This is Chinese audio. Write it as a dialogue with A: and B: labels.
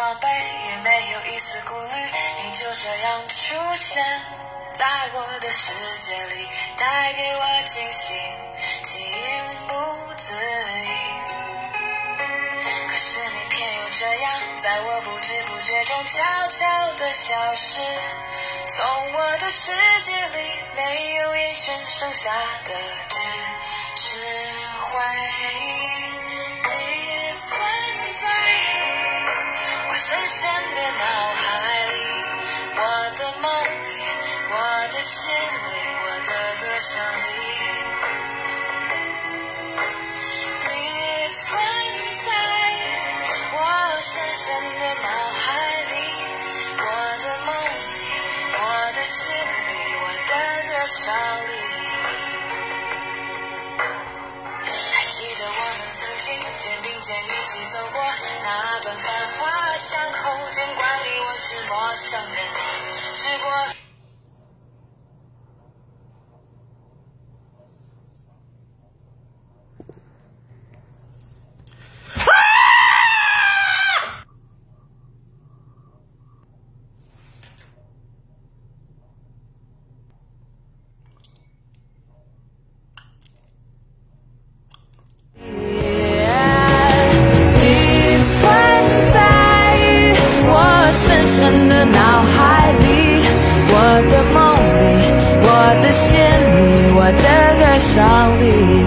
A: 防备，也没有一丝顾虑，你就这样出现在我的世界里，带给我惊喜，情不自已。可是你偏又这样，在我不知不觉中悄悄地消失，从我的世界里没有音讯，剩下的只是回忆。你存在我深深的脑海里，我的梦里，我的心里，我的歌声里。你存在我深深的脑海里，我的梦里，我的心里，我的歌声里。还记得我们曾经肩并肩一起走过那段繁华巷口，尽管你我是陌生人，时过脑海里，我的梦里，我的心里，我的歌声里。